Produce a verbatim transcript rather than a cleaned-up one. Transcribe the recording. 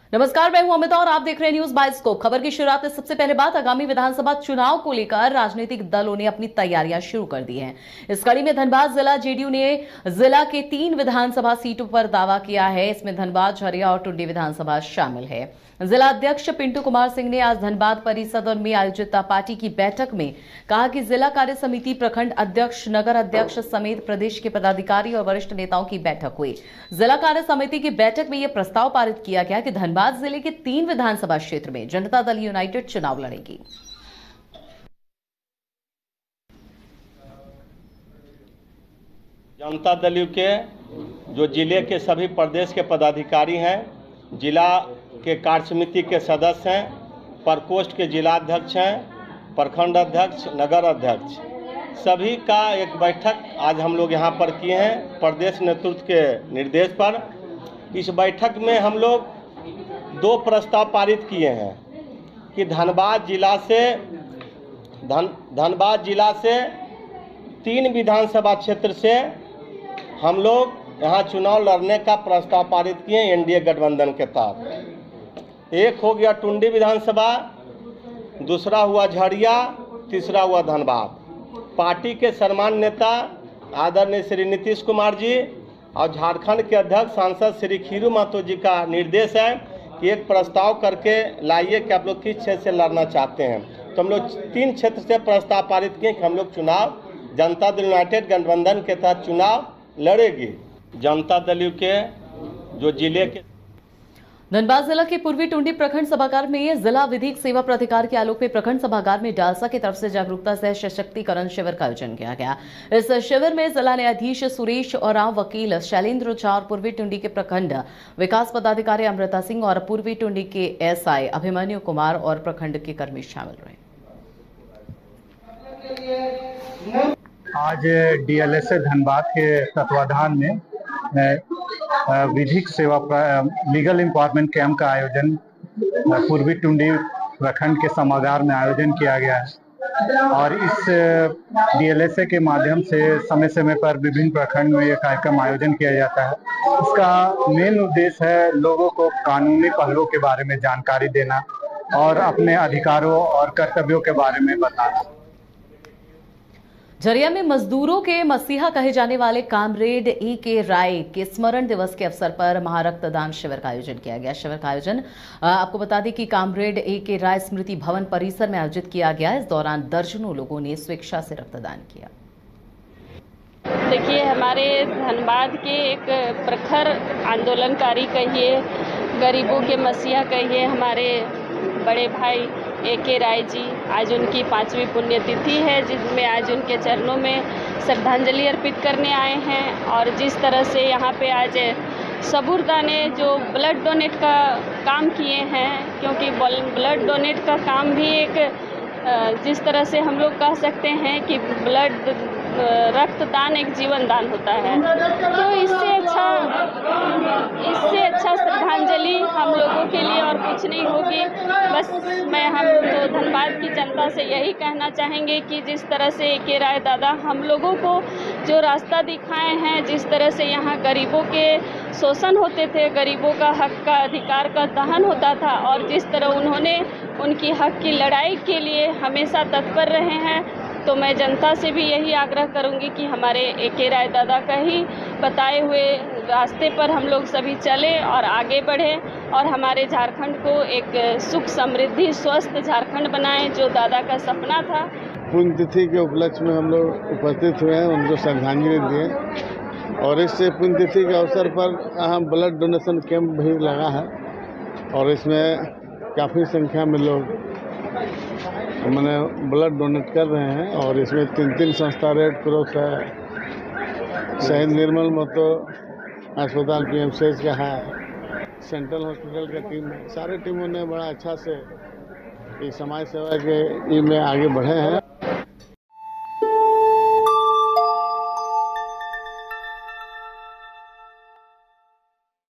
नमस्कार, मैं हूं अमिता और आप देख रहे हैं न्यूज बाइस्कोप। खबर की शुरुआत से सबसे पहले बात आगामी विधानसभा चुनाव को लेकर राजनीतिक दलों ने अपनी तैयारियां शुरू कर दी हैं। इस कड़ी में धनबाद जिला जेडीयू ने जिला के तीन विधानसभा सीटों पर दावा किया है। इसमें धनबाद, झरिया और टुंडी विधानसभा शामिल है। जिला अध्यक्ष पिंटू कुमार सिंह ने आज धनबाद परिसदन में आयोजित पार्टी की बैठक में कहा कि जिला कार्य समिति, प्रखंड अध्यक्ष, नगर अध्यक्ष समेत प्रदेश के पदाधिकारी और वरिष्ठ नेताओं की बैठक हुई। जिला कार्य समिति की बैठक में यह प्रस्ताव पारित किया गया कि धनबाद जिले के तीन विधानसभा क्षेत्र में जनता दल यूनाइटेड चुनाव लड़ेगी। जनता दल के जो जिले के सभी प्रदेश के पदाधिकारी हैं, जिला के कार्य समिति के सदस्य हैं, प्रकोष्ठ के जिलाध्यक्ष हैं, प्रखंड अध्यक्ष, नगर अध्यक्ष, सभी का एक बैठक आज हम लोग यहाँ पर किए हैं प्रदेश नेतृत्व के निर्देश पर। इस बैठक में हम लोग दो प्रस्ताव पारित किए हैं कि धनबाद जिला से धन धनबाद जिला से तीन विधानसभा क्षेत्र से हम लोग यहाँ चुनाव लड़ने का प्रस्ताव पारित किए एनडीए गठबंधन के तहत। एक हो गया टुंडी विधानसभा, दूसरा हुआ झरिया, तीसरा हुआ धनबाद। पार्टी के सम्मानित नेता आदरणीय श्री नीतीश कुमार जी और झारखंड के अध्यक्ष सांसद श्री खीरू महतो जी का निर्देश है कि एक प्रस्ताव करके लाइए कि आप लोग किस क्षेत्र से लड़ना चाहते हैं। तो हम लोग तीन क्षेत्र से प्रस्ताव पारित किए कि हम लोग चुनाव जनता दल यूनाइटेड गठबंधन के तहत चुनाव लड़ेगी। जनता दल के जो जिले के धनबाद जिला के पूर्वी टुंडी प्रखंड सभागार में जिला विधिक सेवा प्राधिकार के आलोक में प्रखंड सभागार में डालसा की तरफ से जागरूकता सह सशक्तिकरण शिविर का आयोजन किया गया। इस शिविर में जिला न्यायाधीश सुरेश और वकील शैलेंद्र झा, पूर्वी टुंडी के प्रखंड विकास पदाधिकारी अमृता सिंह और पूर्वी टुंडी के एसआई अभिमन्यु कुमार और प्रखंड के कर्मी शामिल रहे। आज डीएलएसए धनबाद के तत्वाधान में विधिक सेवा लीगल एम्पावरमेंट कैंप का आयोजन पूर्वी टुंडी प्रखंड के सभागार में आयोजन किया गया है और इस डीएलएसए के माध्यम से समय समय पर विभिन्न प्रखंड में यह कार्यक्रम आयोजन किया जाता है। इसका मेन उद्देश्य है लोगों को कानूनी पहलुओं के बारे में जानकारी देना और अपने अधिकारों और कर्तव्यों के बारे में बताना। झरिया में मजदूरों के मसीहा कहे जाने वाले कामरेड ए के राय के स्मरण दिवस के अवसर पर महारक्तदान शिविर का आयोजन किया गया। शिविर का आयोजन आपको बता दें कि कामरेड ए के राय स्मृति भवन परिसर में आयोजित किया गया। इस दौरान दर्जनों लोगों ने स्वेच्छा से रक्तदान किया। देखिए, हमारे धनबाद के एक प्रखर आंदोलनकारी कहिए, गरीबों के मसीहा कहिए, हमारे बड़े भाई ए के राय जी, आज उनकी पाँचवीं पुण्यतिथि है, जिसमें आज उनके चरणों में श्रद्धांजलि अर्पित करने आए हैं। और जिस तरह से यहाँ पे आज सबूरदा ने जो ब्लड डोनेट का काम किए हैं, क्योंकि ब्लड डोनेट का काम भी एक जिस तरह से हम लोग कह सकते हैं कि ब्लड रक्तदान एक जीवन दान होता है, तो इससे अच्छा इससे अच्छा श्रद्धांजलि हम लोगों के लिए और कुछ नहीं होगी। बस मैं हम तो धनबाद की जनता से यही कहना चाहेंगे कि जिस तरह से ए के राय दादा हम लोगों को जो रास्ता दिखाए हैं, जिस तरह से यहाँ गरीबों के शोषण होते थे, गरीबों का हक का अधिकार का दहन होता था, और जिस तरह उन्होंने उनकी हक की लड़ाई के लिए हमेशा तत्पर रहे हैं, तो मैं जनता से भी यही आग्रह करूंगी कि हमारे ए के राय दादा का ही बताए हुए रास्ते पर हम लोग सभी चलें और आगे बढ़ें और हमारे झारखंड को एक सुख, समृद्धि, स्वस्थ झारखंड बनाएं, जो दादा का सपना था। पुण्यतिथि के उपलक्ष्य में हम लोग उपस्थित हुए हैं, उनको श्रद्धांजलि दिए और इस पुण्यतिथि के अवसर पर यहाँ ब्लड डोनेशन कैंप भी लगा है और इसमें काफ़ी संख्या में लोग मैंने ब्लड डोनेट कर रहे हैं। और इसमें तीन तीन संस्था, रेड क्रॉस है, शहीद निर्मल महतो अस्पताल पीएमसीएच का है, सेंट्रल हॉस्पिटल का टीम है, सारे टीमों ने बड़ा अच्छा से इस समाज सेवा के में आगे बढ़े हैं।